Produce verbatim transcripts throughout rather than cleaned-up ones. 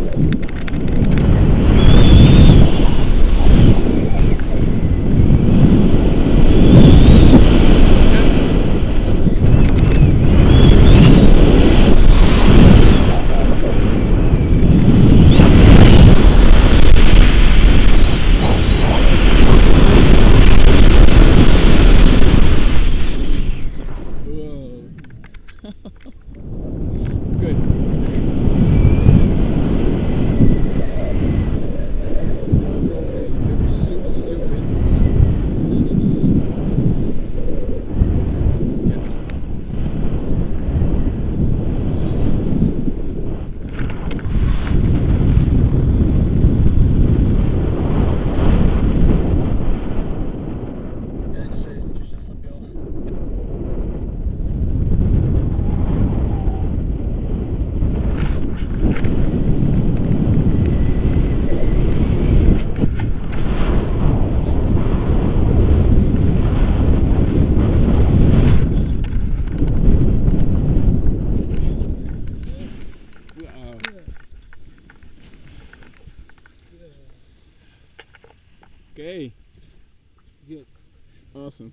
Okay. Good. Awesome.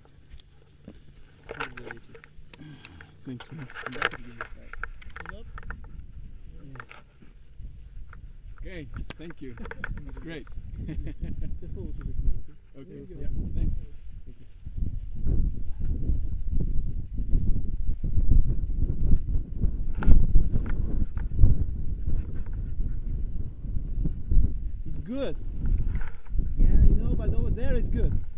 Thanks, man. Okay, thank you. That's great. Just hold to this man, okay? Okay, yeah, thanks. Thank you. It's good. Yeah, I know, but over there it's good.